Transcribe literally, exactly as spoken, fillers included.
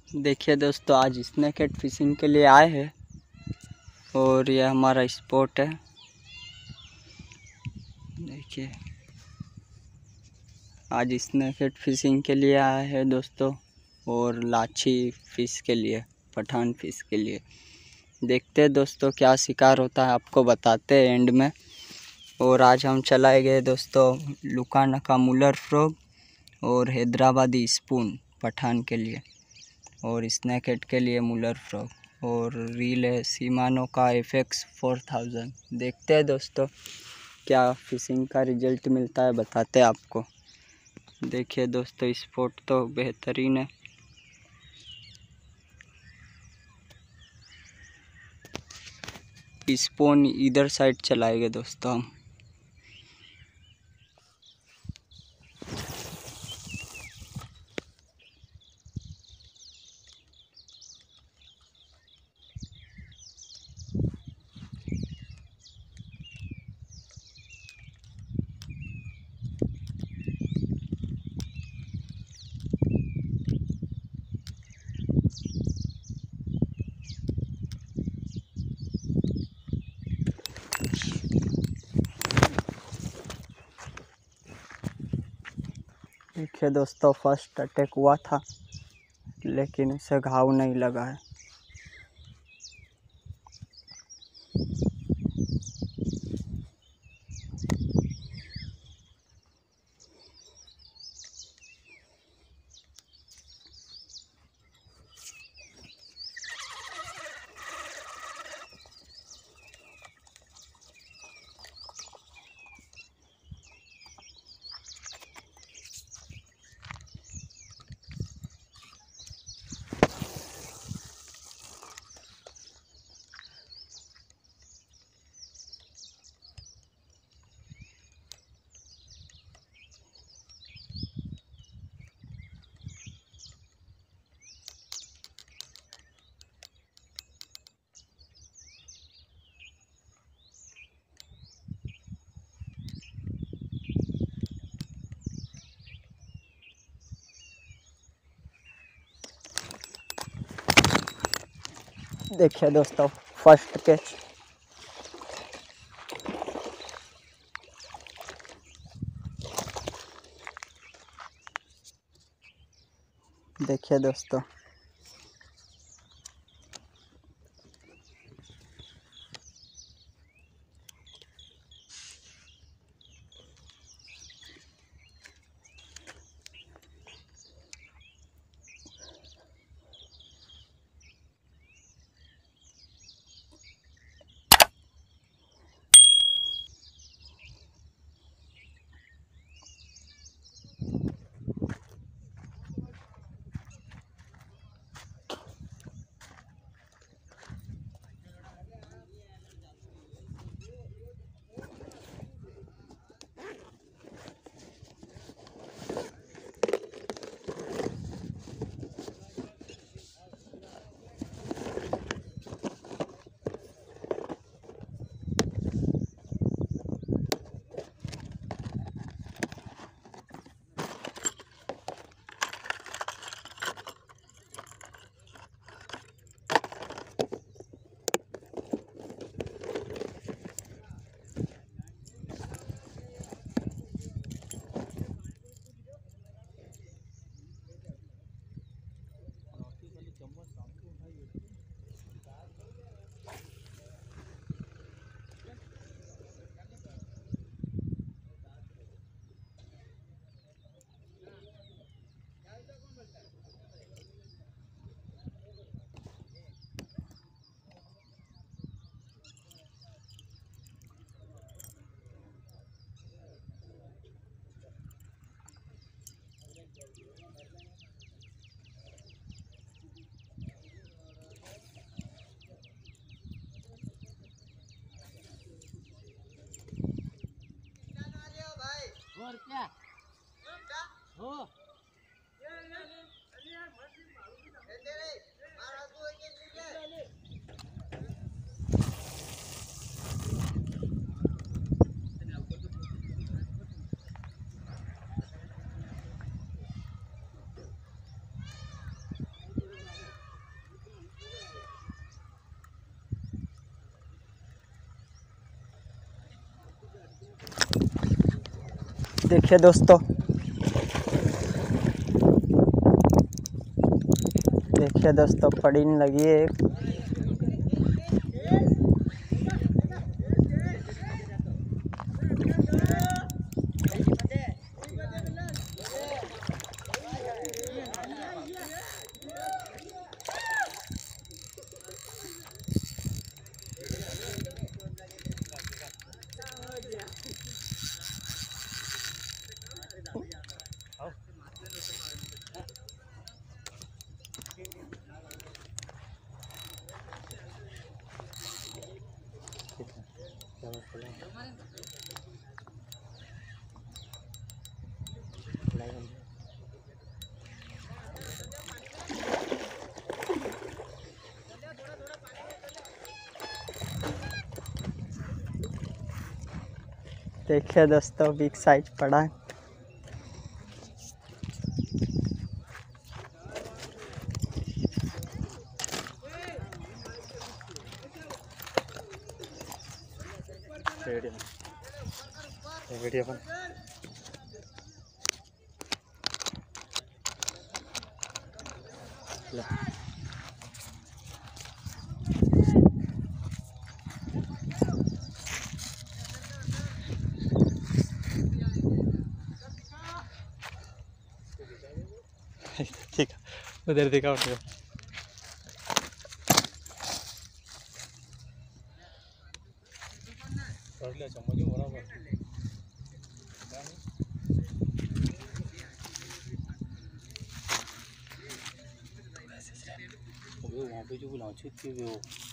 देखिए दोस्तों, आज स्नेक हेड फिशिंग के लिए आए हैं और यह हमारा स्पॉट है। देखिए, आज स्नेक हेड फिशिंग के लिए आए हैं दोस्तों, और लाछी फिश के लिए, पठान फिश के लिए। देखते हैं दोस्तों क्या शिकार होता है, आपको बताते हैं एंड में। और आज हम चलाए गए दोस्तों लुकानका मुलर फ्रॉग और हैदराबादी स्पून पठान के लिए, और स्नेक हेड के लिए मुलर फ्रॉग, और रील है सीमानो का एफ एक्स फोर थाउजेंड। देखते हैं दोस्तों क्या फिशिंग का रिजल्ट मिलता है, बताते हैं आपको। देखिए दोस्तों, स्पॉट तो बेहतरीन है। स्पून इधर साइड चलाएंगे दोस्तों हम। देखिए दोस्तों, फर्स्ट अटैक हुआ था लेकिन इसे घाव नहीं लगा है। देखिए दोस्तों, फर्स्ट कैच। देखिए दोस्तों, और क्या हो देखिए दोस्तों, देखिए दोस्तों पड़ीन लगी है एक। देखिए दोस्तों बिग साइज पड़ा है। वीडियो बन ठीक है, उधर दिखा उठो। वहाँ पे जो बुलाओ